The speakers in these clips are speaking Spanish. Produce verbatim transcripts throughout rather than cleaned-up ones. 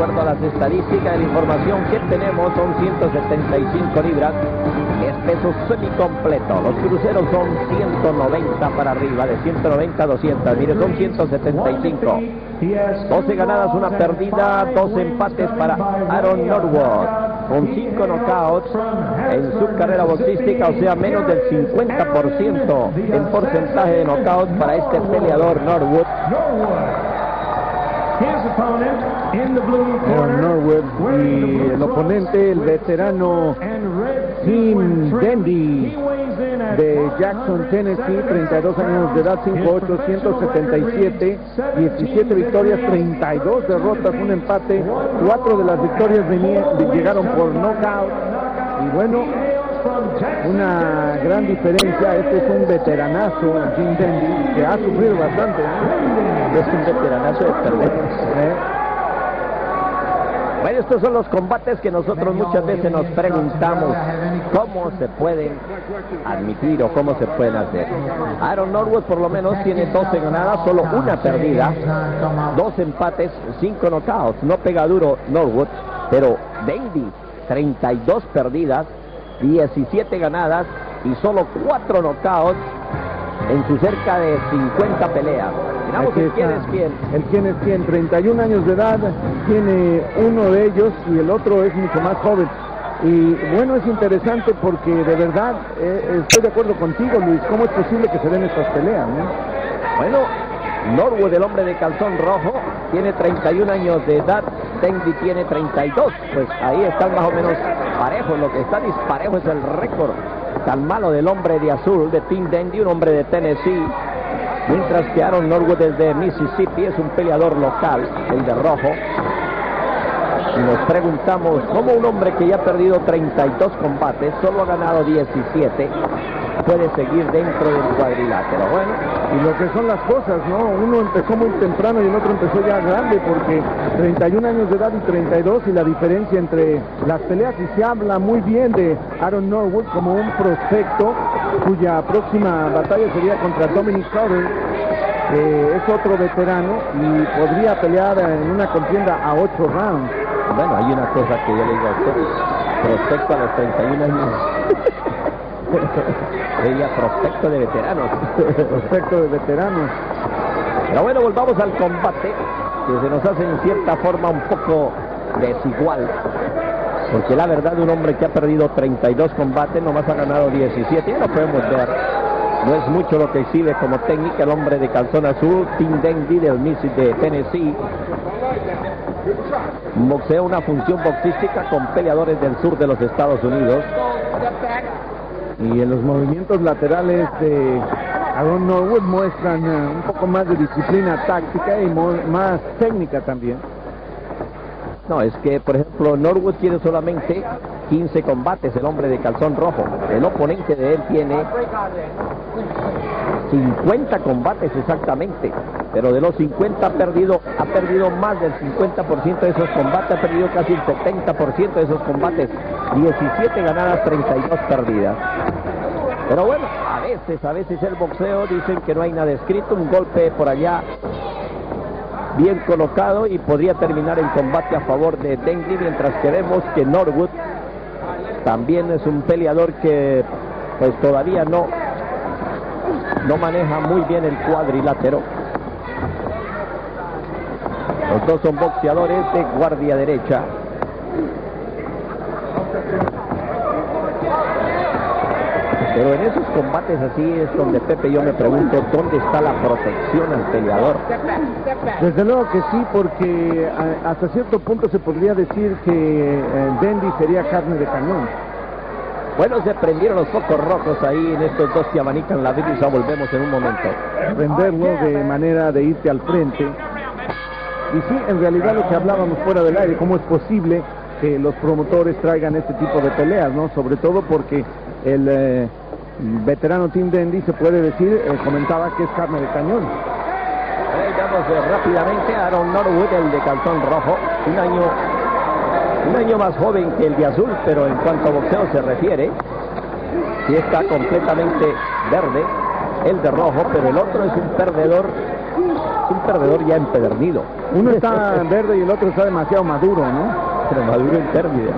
acuerdo a las estadísticas, la información que tenemos, son ciento setenta y cinco libras, es peso semicompleto. Los cruceros son ciento noventa para arriba, de ciento noventa a doscientos, mire, son ciento setenta y cinco. doce ganadas, una perdida, dos empates para Aaron Norwood, con cinco knockouts en su carrera boxística, o sea, menos del cincuenta por ciento en porcentaje de knockouts para este peleador Norwood. Aaron Norwood y el oponente, el veterano Tim Dendy de Jackson, Tennessee, treinta y dos años de edad, cinco ocho, ciento setenta y siete, diecisiete victorias, treinta y dos derrotas, un empate, cuatro de las victorias venían, llegaron por knockout. Y bueno, una gran diferencia. Este es un veteranazo, Jim Dendy, que ha sufrido bastante, ¿eh? Es un veteranazo de perder. ¿Eh? Bueno, estos son los combates que nosotros muchas veces nos preguntamos cómo se pueden admitir o cómo se pueden hacer. Aaron Norwood por lo menos tiene doce ganadas, solo una perdida, dos empates, cinco knockouts. No pega duro Norwood, pero Dendy, treinta y dos perdidas, diecisiete ganadas y solo cuatro knockouts en su cerca de cincuenta peleas. Miramos el quién es quién. El quién es quién, treinta y un años de edad, tiene uno de ellos y el otro es mucho más joven. Y bueno, es interesante porque de verdad, eh, estoy de acuerdo contigo, Luis, ¿cómo es posible que se den estas peleas, ¿no? Bueno, Norwood, el hombre de calzón rojo, tiene treinta y un años de edad, Dendy tiene treinta y dos, pues ahí están más o menos parejos. Lo que está disparejo es el récord tan malo del hombre de azul, de Tim Dendy, un hombre de Tennessee, mientras que Aaron Norwood es de Mississippi, es un peleador local, el de rojo. Y nos preguntamos cómo un hombre que ya ha perdido treinta y dos combates, solo ha ganado diecisiete, puede seguir dentro del cuadrilátero. Bueno, y lo que son las cosas, ¿no? Uno empezó muy temprano y el otro empezó ya grande, porque treinta y un años de edad y treinta y dos, y la diferencia entre las peleas, y se habla muy bien de Aaron Norwood como un prospecto cuya próxima batalla sería contra Dominic Crowder, que es otro veterano y podría pelear en una contienda a ocho rounds. Bueno, hay una cosa que yo le digo a usted, prospecto a los treinta y un años. Sería prospecto de veteranos. Prospecto de veteranos. Pero bueno, volvamos al combate, que se nos hace en cierta forma un poco desigual, porque la verdad, un hombre que ha perdido treinta y dos combates, nomás ha ganado diecisiete, ya lo podemos ver. No es mucho lo que exhibe como técnica el hombre de calzón azul, Tim Dendy del Mississippi, de Tennessee. Boxea, una función boxística con peleadores del sur de los Estados Unidos. Y en los movimientos laterales de Aaron Norwood muestran uh, un poco más de disciplina táctica y más técnica también. No, es que, por ejemplo, Norwood tiene solamente quince combates, el hombre de calzón rojo. El oponente de él tiene cincuenta combates exactamente, pero de los cincuenta ha perdido, ha perdido más del cincuenta por ciento de esos combates, ha perdido casi el setenta por ciento de esos combates, diecisiete ganadas, treinta y dos perdidas. Pero bueno, a veces, a veces el boxeo, dicen que no hay nada escrito, un golpe por allá bien colocado y podría terminar el combate a favor de Dendy, mientras que vemos que Norwood también es un peleador que pues todavía no no maneja muy bien el cuadrilátero. Los dos son boxeadores de guardia derecha. Pero en esos combates así es donde, Pepe, yo me pregunto dónde está la protección al peleador. Desde luego que sí, porque a, hasta cierto punto se podría decir que eh, Dendy sería carne de cañón. Bueno, se prendieron los focos rojos ahí en estos dos que abanican la vida y ya volvemos en un momento. Prenderlo de manera de irte al frente. Y sí, en realidad lo que hablábamos fuera del aire, cómo es posible que los promotores traigan este tipo de peleas, ¿no? Sobre todo porque el eh, veterano Tim Dendy, se puede decir, eh, comentaba que es carne de cañón. Vamos eh, rápidamente a Aaron Norwood, el de calzón rojo, un año, un año más joven que el de azul, pero en cuanto a boxeo se refiere, sí está completamente verde, el de rojo, pero el otro es un perdedor un perdedor ya empedernido. Uno está verde y el otro está demasiado maduro, ¿no? Pero maduro en pérdida.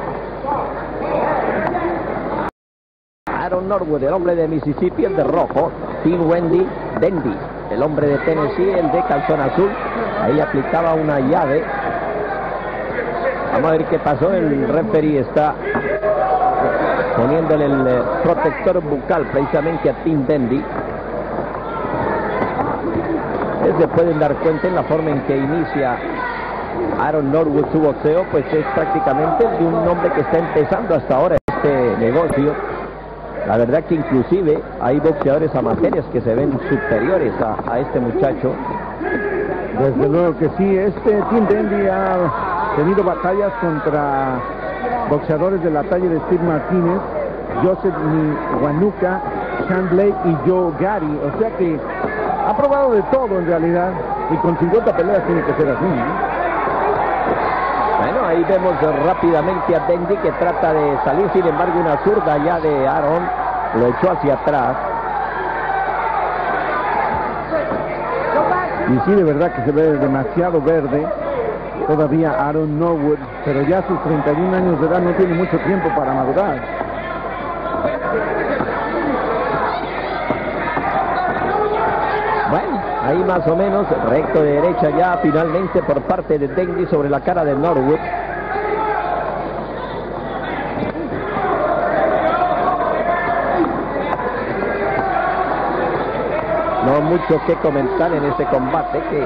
Aaron Norwood, el hombre de Mississippi, el de rojo. Tim Wendy Dendy, el hombre de Tennessee, el de calzón azul. Ahí aplicaba una llave. Vamos a ver qué pasó. El referee está poniéndole el eh, protector bucal precisamente a Tim Dendy. Se pueden dar cuenta en la forma en que inicia Aaron Norwood su boxeo, pues es prácticamente de un hombre que está empezando hasta ahora este negocio. La verdad que inclusive hay boxeadores amateurs que se ven superiores a, a este muchacho. Desde luego que sí. Este Tim Dendy ha tenido batallas contra boxeadores de la talla de Steve Martínez, Joseph Nwanuka, Sean Blake y Joe Gary. O sea que ha probado de todo en realidad, y con cincuenta peleas tiene que ser así, ¿no? Bueno, ahí vemos rápidamente a Dendy que trata de salir, sin embargo una zurda ya de Aaron lo echó hacia atrás. Y sí, de verdad que se ve demasiado verde todavía Aaron Norwood, pero ya a sus treinta y un años de edad no tiene mucho tiempo para madurar. Bueno, ahí más o menos, recto de derecha ya finalmente por parte de Dendy sobre la cara de Norwood. No mucho que comentar en este combate que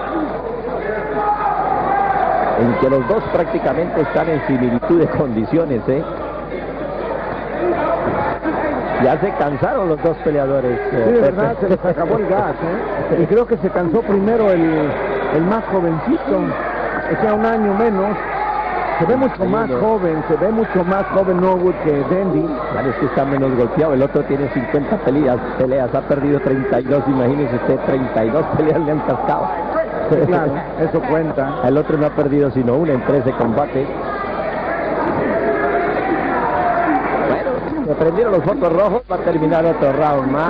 en que los dos prácticamente están en similitud de condiciones, ¿eh? Ya se cansaron los dos peleadores. Sí, de verdad, se les acabó el gas, ¿eh? Y creo que se cansó primero el, el más jovencito, o sea, un año menos. Se ve mucho más joven, se ve mucho más joven Norwood que Dendy. Claro, es que está menos golpeado. El otro tiene cincuenta peleas, peleas, ha perdido treinta y dos, imagínese usted, treinta y dos peleas le han cascado. Sí, claro, eso cuenta. El otro no ha perdido sino una en trece combates. Se prendieron los focos rojos, va a terminar otro round más.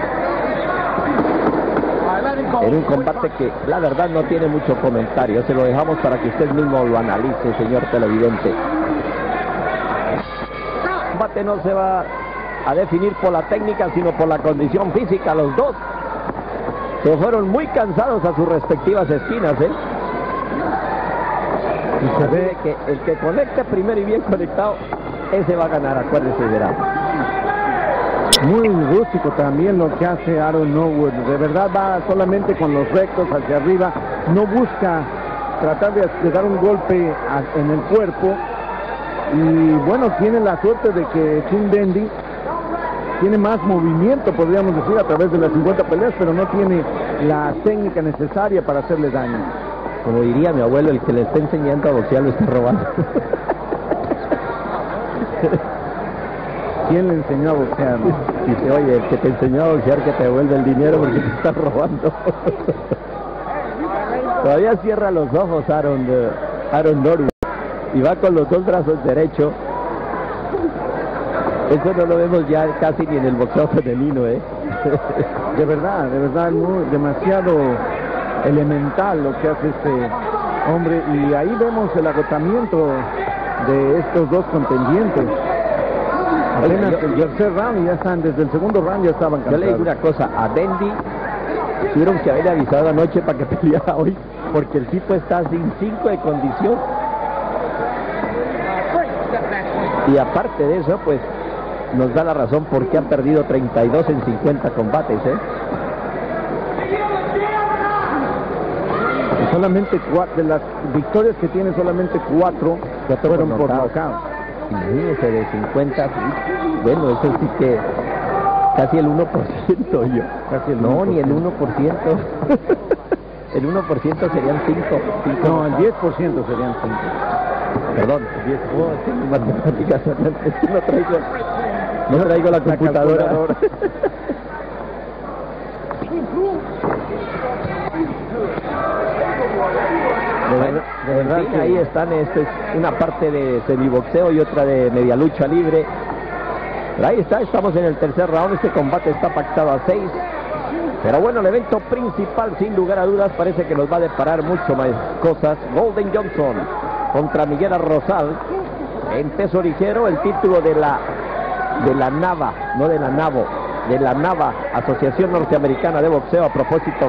En un combate que la verdad no tiene mucho comentario, se lo dejamos para que usted mismo lo analice, señor televidente. El combate no se va a definir por la técnica, sino por la condición física. Los dos se fueron muy cansados a sus respectivas esquinas, ¿eh? Y se ve que el que conecte primero y bien conectado, ese va a ganar, acuérdese, verá. Muy rústico también lo que hace Aaron Norwood. De verdad va solamente con los rectos hacia arriba. No busca tratar de, de dar un golpe a, en el cuerpo. Y bueno, tiene la suerte de que Tim Dendy tiene más movimiento, podríamos decir, a través de las cincuenta peleas, pero no tiene la técnica necesaria para hacerle daño. Como diría mi abuelo, el que le está enseñando a boxear lo está robando. ¿Quién le enseñó a boxear? Dice, oye, el que te enseñó a boxear que te devuelve el dinero porque te está robando. Todavía cierra los ojos Aaron, uh, Aaron Norwood y va con los dos brazos derechos. Eso no lo vemos ya casi ni en el boxeo femenino, ¿eh? De verdad, de verdad, muy, demasiado elemental lo que hace este hombre. Y ahí vemos el agotamiento de estos dos contendientes. Apenas el tercer round y ya están, desde el segundo round ya estaban cansados. Yo le digo una cosa, a Dendy tuvieron que haberle avisado anoche para que peleara hoy, porque el tipo está sin cinco de condición. Y aparte de eso, pues, nos da la razón por qué han perdido treinta y dos en cincuenta combates, ¿eh? Y solamente cuatro, de las victorias que tiene, solamente cuatro que fueron por nocaut. Imagínese, de cincuenta, bueno, eso sí que casi el uno por ciento yo. Casi el no, ni el uno por ciento. El uno por ciento serían cinco. No, el diez por ciento serían cinco. Perdón, diez. Oh, es que mis matemáticas, es que no traigo, no traigo la computadora. La De verdad, de verdad sí, que ahí están, esta es una parte de semiboxeo y otra de media lucha libre. Pero ahí está, estamos en el tercer round, este combate está pactado a seis. Pero bueno, el evento principal, sin lugar a dudas, parece que nos va a deparar mucho más cosas. Golden Johnson contra Miguel Rosal en peso ligero, el título de la de la Nava, no de la Navo, de la Nava, Asociación Norteamericana de Boxeo. A propósito,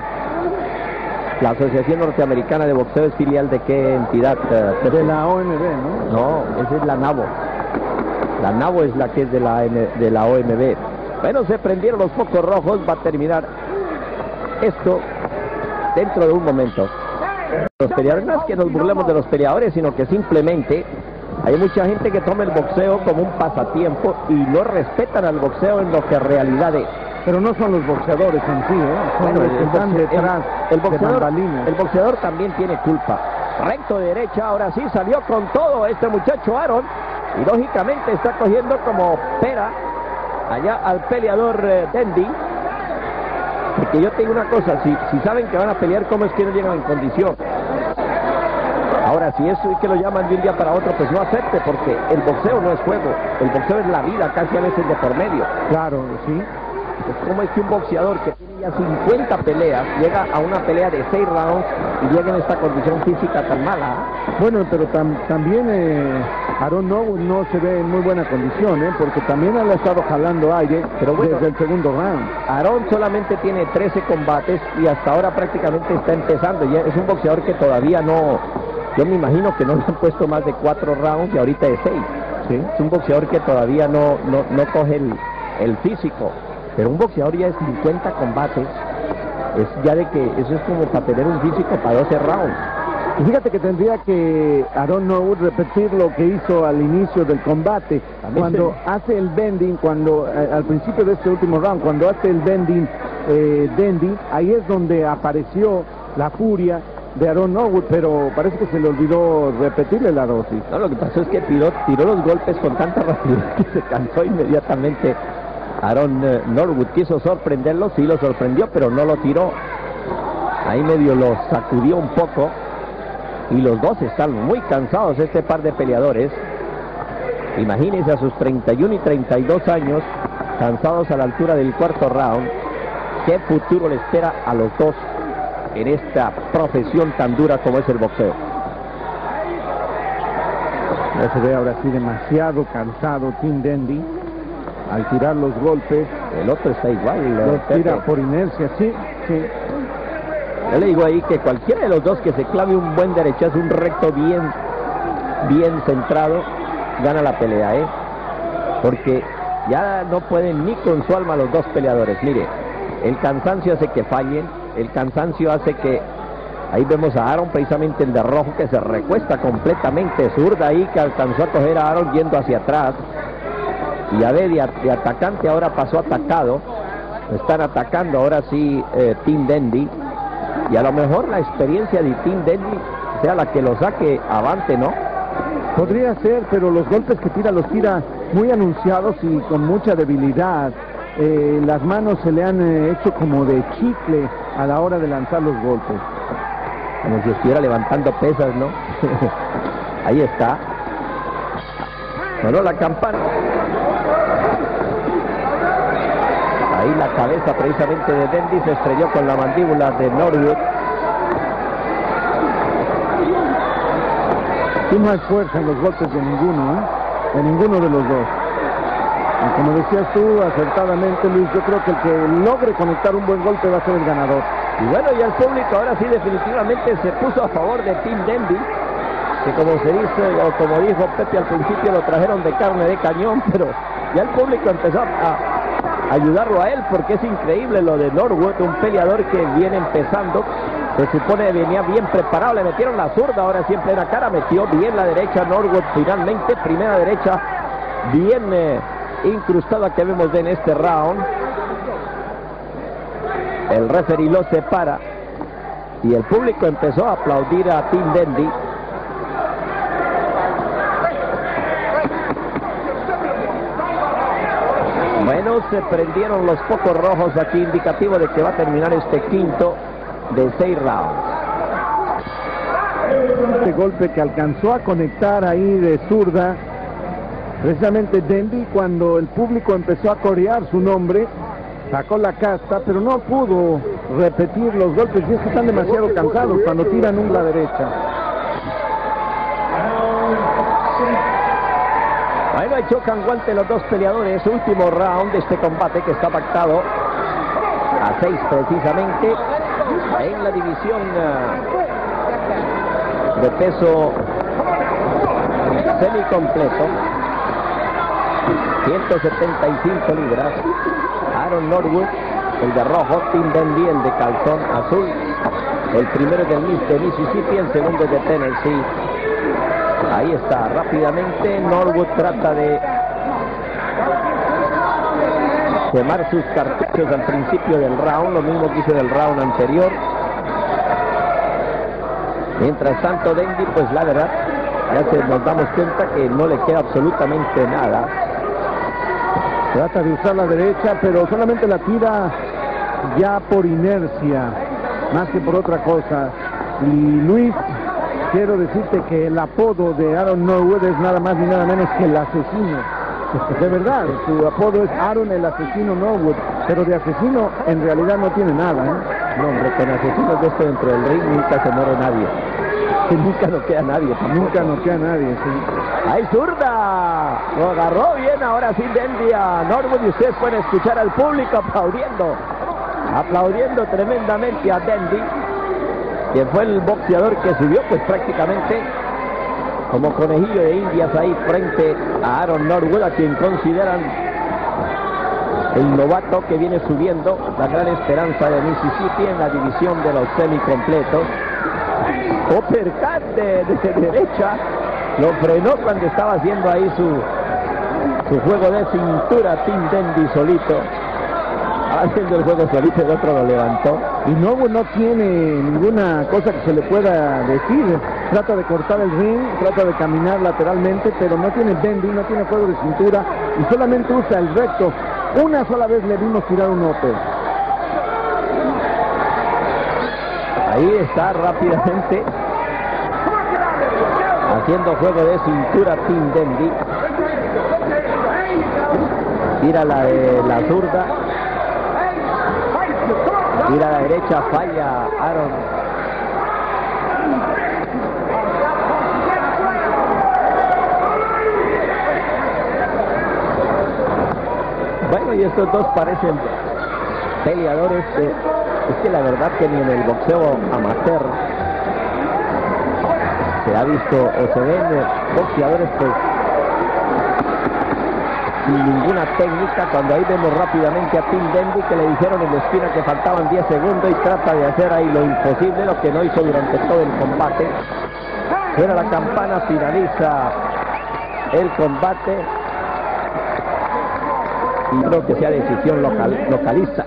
la Asociación Norteamericana de Boxeo es filial de qué entidad? Uh, de la O M B, ¿no? No, esa es la Navo. La Navo es la que es de la, de la O M B. Bueno, se prendieron los focos rojos, va a terminar esto dentro de un momento. Los peleadores, no es que nos burlemos de los peleadores, sino que simplemente hay mucha gente que toma el boxeo como un pasatiempo y no respetan al boxeo en lo que en realidad es. Pero no son los boxeadores en sí, ¿eh? Son Bueno, los que el, están boxe- detrás el, el boxeador, de bambalinas. el boxeador también tiene culpa. Recto de derecha, ahora sí salió con todo este muchacho Aaron y lógicamente está cogiendo como pera allá al peleador eh, Dendy. Porque yo te digo una cosa, si, si saben que van a pelear, ¿cómo es que no llegan en condición? Ahora, si eso es que lo llaman de un día para otro, pues no acepte, porque el boxeo no es juego, el boxeo es la vida, casi a veces de por medio. Claro, sí. Pues ¿cómo es que un boxeador que tiene ya cincuenta peleas llega a una pelea de seis rounds y llega en esta condición física tan mala? Bueno, pero tam- también eh, Aaron Norwood no se ve en muy buena condición, ¿eh? Porque también él ha estado jalando aire Pero bueno, desde el segundo round. Aaron solamente tiene trece combates y hasta ahora prácticamente está empezando. Ya es un boxeador que todavía no, yo me imagino que no le han puesto más de cuatro rounds y ahorita de seis. Sí. Es un boxeador que todavía no, no, no coge el, el físico. Pero un boxeador ya de cincuenta combates, es ya de que eso es como para tener un físico para doce rounds. Y fíjate que tendría que Aaron Norwood repetir lo que hizo al inicio del combate, También cuando se- hace el bending, cuando eh, al principio de este último round, cuando hace el bending eh, Dendy, ahí es donde apareció la furia de Aaron Norwood, pero parece que se le olvidó repetirle la dosis. No, lo que pasó es que tiró, tiró los golpes con tanta rapidez que se cansó inmediatamente. Aaron eh, Norwood quiso sorprenderlo, sí lo sorprendió, pero no lo tiró. Ahí medio lo sacudió un poco. Y los dos están muy cansados, este par de peleadores. Imagínense a sus treinta y uno y treinta y dos años, cansados a la altura del cuarto round. ¿Qué futuro le espera a los dos en esta profesión tan dura como es el boxeo? Ya se ve ahora sí demasiado cansado Tim Dendy al tirar los golpes. El otro está igual. eh, Los tira Pepe. por inercia, sí, sí. Yo le digo ahí que cualquiera de los dos que se clave un buen derechazo, un recto bien, bien centrado, gana la pelea, ¿eh? Porque ya no pueden ni con su alma los dos peleadores. Mire, el cansancio hace que fallen, el cansancio hace que... Ahí vemos a Aaron, precisamente el de rojo, que se recuesta completamente, zurda ahí, que alcanzó a coger a Aaron yendo hacia atrás. Y ya ve, de, de atacante ahora pasó atacado. Están atacando ahora sí eh, Tim Dendy. Y a lo mejor la experiencia de Tim Dendy sea la que lo saque avante, ¿no? Podría ser, pero los golpes que tira los tira muy anunciados y con mucha debilidad. Eh, las manos se le han eh, hecho como de chicle a la hora de lanzar los golpes. Como si estuviera levantando pesas, ¿no? Ahí está. Sonó la campana. Ahí la cabeza precisamente de Dendy se estrelló con la mandíbula de Norwood. Y no hay fuerza en los golpes de ninguno, ¿eh? De ninguno de los dos. Y como decías tú acertadamente, Luis, yo creo que el que logre conectar un buen golpe va a ser el ganador. Y bueno, ya el público ahora sí definitivamente se puso a favor de Tim Dendy, que como se dice, o como dijo Pepe al principio, lo trajeron de carne de cañón, pero ya el público empezó a ayudarlo a él, porque es increíble lo de Norwood, un peleador que viene empezando, se supone que venía bien preparado, le metieron la zurda, ahora siempre era cara, metió bien la derecha Norwood finalmente, primera derecha, bien eh, incrustada que vemos en este round. El referee lo separa y el público empezó a aplaudir a Tim Dendy. Bueno, se prendieron los focos rojos aquí, indicativo de que va a terminar este quinto de seis rounds. Este golpe que alcanzó a conectar ahí de zurda, precisamente Dendy, cuando el público empezó a corear su nombre, Sacó la casta, pero no pudo repetir los golpes y es que están demasiado cansados cuando tiran un la derecha. Bueno, ahí chocan guante los dos peleadores. Último round de este combate que está pactado a seis precisamente en la división uh, de peso semicompleto. ciento setenta y cinco libras. Aaron Norwood, el de rojo, Tim Dendy, el de calzón azul. El primero es del de Mississippi, el segundo es de Tennessee. Ahí está, rápidamente Norwood trata de quemar sus cartuchos al principio del round, lo mismo que hizo en el round anterior. Mientras tanto Dendy, pues la verdad, ya se nos damos cuenta que no le queda absolutamente nada. Trata de usar la derecha, pero solamente la tira ya por inercia, más que por otra cosa. Y Luis, quiero decirte que el apodo de Aaron Norwood es nada más ni nada menos que el asesino. De verdad, su apodo es Aaron el asesino Norwood, pero de asesino en realidad no tiene nada, ¿eh? No, hombre, con asesinos de esto dentro del ring nunca se muere nadie. Que nunca no queda nadie. Nunca no queda nadie, sí. ¡Ay, zurda! Lo agarró bien ahora sí Dendy a Norwood y ustedes pueden escuchar al público aplaudiendo. Aplaudiendo tremendamente a Dendy, quien fue el boxeador que subió pues prácticamente como conejillo de indias ahí frente a Aaron Norwood, a quien consideran el novato que viene subiendo, la gran esperanza de Mississippi en la división de los semicompletos. Uppercut de, de derecha, lo frenó cuando estaba haciendo ahí su, su juego de cintura. Tim Dendy solito, haciendo el juego solito, el otro lo levantó. Y Norwood no tiene ninguna cosa que se le pueda decir. Trata de cortar el ring, trata de caminar lateralmente, pero no tiene Dendy, no tiene juego de cintura y solamente usa el recto. Una sola vez le vimos tirar un upper. Ahí está rápidamente haciendo juego de cintura Tim Dendy. Tira la de la zurda. Tira a la derecha, falla Aaron. Bueno, y estos dos parecen peleadores. Eh, es que la verdad que ni en el boxeo amateur se ha visto o se ven eh, boxeadores pues sin ninguna técnica, cuando ahí vemos rápidamente a Tim Dendy que le dijeron en la esquina que faltaban diez segundos y trata de hacer ahí lo imposible, lo que no hizo durante todo el combate. Suena la campana, finaliza el combate y creo que sea decisión local, localiza.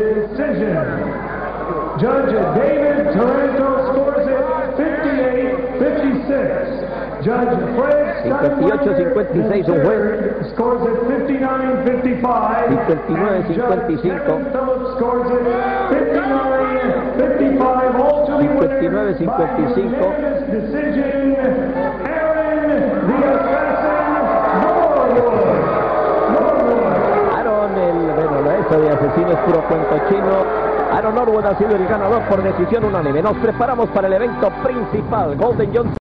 Judge David Taranto scores it fifty-eight fifty-six. Judge Fred cincuenta y ocho cincuenta y seis un juez. Scores it fifty-nine fifty-five. cincuenta y nueve cincuenta y cinco. Phillips scores it fifty-nine fifty-five. All to the cincuenta y nueve cincuenta y cinco. Decision, Aaron the Assassin Norwood. Aaron, el, bueno, eso de asesino es puro cuento chino. Aaron Norwood ha sido el ganador por decisión unánime. Nos preparamos para el evento principal. Golden Johnson.